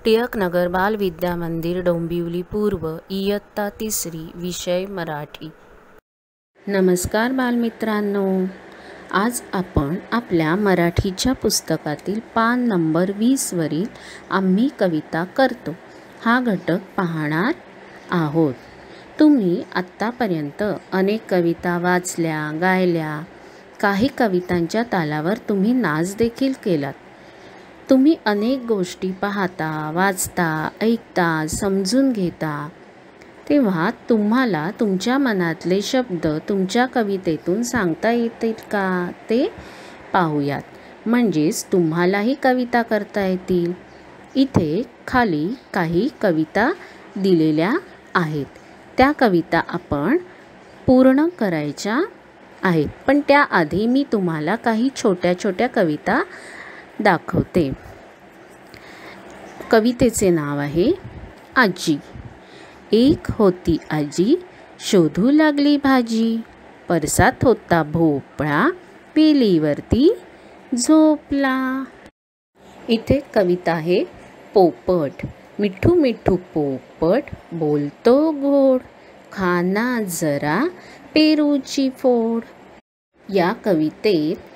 टिळकनगर बाल विद्या मंदिर डोंबिवली पूर्व इयत्ता 3री विषय मराठी। नमस्कार बालमित्रांनो, आज आपण आपल्या मराठीच्या पुस्तकातील पान नंबर 20 वरील आम्ही कविता करतो हा घटक पाहणार आहोत। तुम्ही आत्तापर्यंत अनेक कविता वाचल्या, गायल्या, काही कवितांच्या तालावर तुम्ही नाच देखील केलात। तुम्ही अनेक गोष्टी पाहता, वाचता, ऐकता, समजून घेता, तेव्हा तुम्हाला तुमच्या मनातले शब्द तुमच्या कवितेतून सांगता येतील का ते पाहूयात, म्हणजेच तुम्हालाही कविता करता येतील। इथे खाली काही कविता दिलेल्या आहेत, त्या कविता आपण पूर्ण करायच्या आहेत, पण त्याआधी मी तुम्हाला काही छोट्या छोट्या कविता दाखवते। कवितेचे नाव आहे आजी। एक होती आजी, शोधू लागली भाजी, परसात होता भोपळा, वेलीवरती झोपला। इथे कविता आहे पोपट। मिठू मिठू पोपट, बोलतो गोड, खाना जरा पेरूची फोड। या कवितेत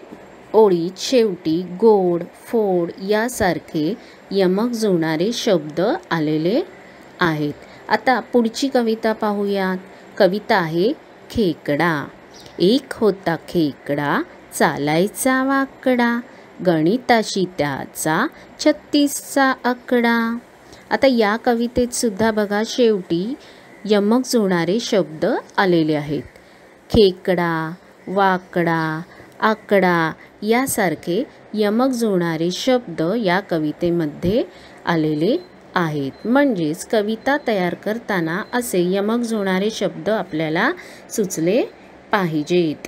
ओळीत शेवटी गोड, फोड यासारखे यमक जुळणारे शब्द आलेले आहेत। आता पुढची कविता पाहूयात। कविता आहे खेकडा। एक होता खेकडा, चालायचा वाकडा, गणिताशी त्याचा 36चा आकडा। आता या कवितेत सुद्धा बघा शेवटी यमक जुळणारे शब्द आलेले आहेत। खेकडा, वाकडा, आकडा यासारखे यमक जुळणारे शब्द या कवितेमध्ये आलेले आहेत, म्हणजेच कविता तयार करताना असे यमक जुळणारे शब्द आपल्याला सुचले पाहिजेत।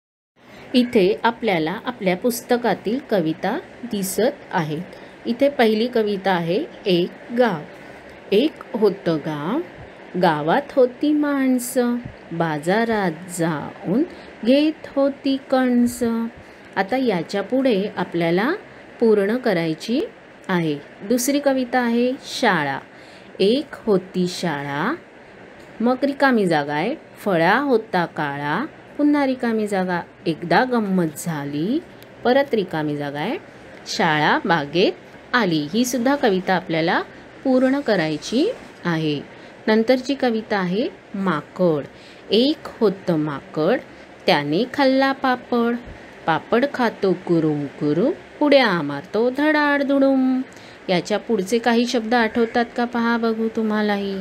इथे आपल्याला आपल्या पुस्तकातील कविता दिसत आहेत। इथे पहिली कविता आहे एक गाव। एक होतं गाव, गावात होती माणसं, बाजारात जाऊन घेत होती कणसं। आता याच्या पुढे आपल्याला पूर्ण करायची आहे। दुसरी कविता आहे शाळा। एक होती शाळा, मग रिकामी जागा आहे, फळा होता काळा, पुन्हा रिकामी जागा, एकदा गंमत झाली, परत रिकामी जागा आहे, शाळा बागेत आली। ही सुद्धा कविता आपल्याला पूर्ण करायची आहे। नंतरची कविता आहे माकड। एक होतं माकड, त्याने खाल्ला पापड, पापड खातो कुरुम कुरुम, उड्या मारतो धडाडधुडुम। याच्या पुढचे काही शब्द आठवतात का पहा बघू तुम्हालाही।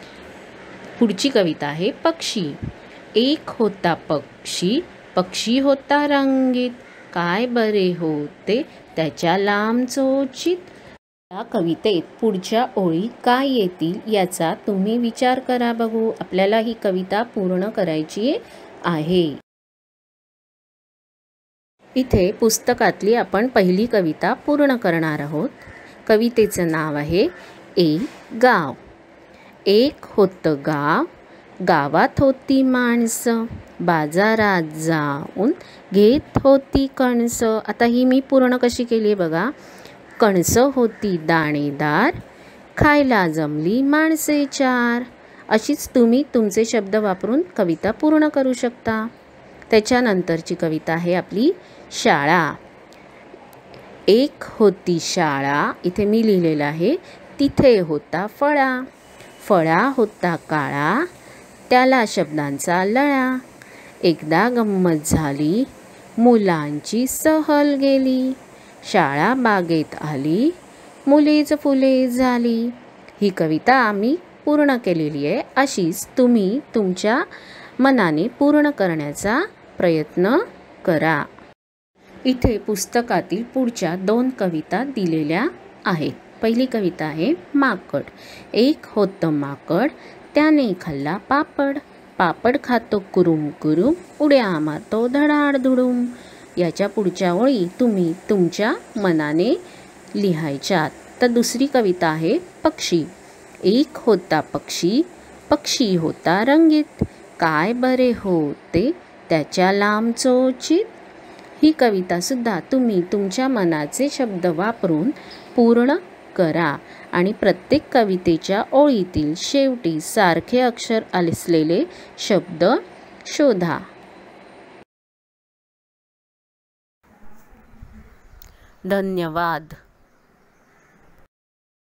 पुढची कविता आहे पक्षी। एक होता पक्षी, पक्षी होता रंगीत, काय बरे होते त्याच्या लांब चोचीत। या कवितेत पुढच्या ओळी काय येतील याचा तुम्ही विचार करा बघू। आपल्याला ही कविता पूर्ण करायची आहे। इथे पुस्तकातली आपण पहिली कविता पूर्ण करणार आहोत। कवितेचं नाव आहे एक गाव। एक होतं गाव, गावात होती माणसं, बाजारात जाऊन घेत होती कणसं। आता ही मी पूर्ण कशी केली बघा। कणसं होती दाणेदार, खायला जमली माणसे चार। अशीच तुम्ही तुमचे शब्द वापरून कविता पूर्ण करू शकता। त्याच्यानंतरची कविता आहे आपली शाळा। एक होती शाळा, इथे मी लिहिलेलं आहे, तिथे होता फळा, फळा होता काळा, त्याला शब्दांचा लळा, एकदा गंमत झाली, मुलांची सहल गेली, शाळा बागेत आली, मुलेच फुले झाली। ही कविता आम्ही पूर्ण केलेली आहे। अशीच तुम्ही तुमच्या मनाने पूर्ण करण्याचा प्रयत्न करा। इथे पुस्तकातील पुढच्या 2 कविता दिलेल्या आहेत। पहिली कविता आहे माकड। एक होतं माकड, त्याने खाल्ला पापड, पापड खातो कुरुम कुरुम, उड्या मारतो धडाडधुडुम। याच्या पुढच्या ओळी तुम्ही तुमच्या मनाने लिहायच्यात। तर दुसरी कविता आहे पक्षी। एक होता पक्षी, पक्षी होता रंगीत, काय बरे होते त्याच्या लांब चोचीत। ही कविता सुद्धा तुम्ही तुमच्या मनाचे शब्द वापरून पूर्ण करा आणि प्रत्येक कवितेच्या ओळीतील शेवटी सारखे अक्षर असलेले शब्द शोधा. धन्यवाद.